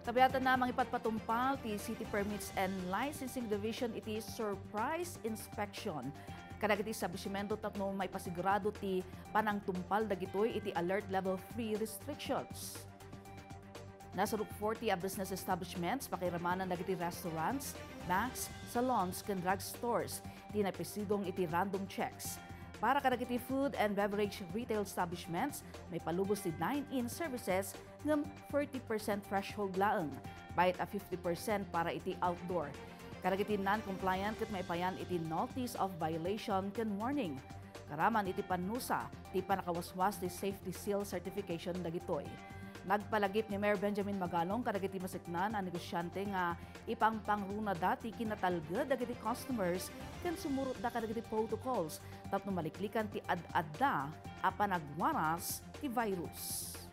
Tabiatan na mangipatpatumpal ti City Permits and Licensing Division iti surprise inspection. Kadagiti establishmento tapno may pasigurado ti panangtumpal dagitoy iti alert level 3 restrictions. Nasa 40 a business establishments pakiramanan dagiti restaurants, banks, salons ken drugstores di napisidong iti random checks. Para kadagiti food and beverage retail establishments, may palubos ti dine-in services ng 40% threshold laeng, bayad a 50% para iti outdoor. Kadagiti non-compliant ket maipayan iti notice of violation ken warning. Karaman iti panusa, ti panakawaswas ti safety seal certification dagitoy. Nagpalagip ni Mayor Benjamin Magalong kadagiti masiknan ang negosyante nga ipangpangruna dati kinatalged dagiti customers ken sumurot da kadagiti protocols tapno maliklikan ti ad-adda a panagwaras ti virus.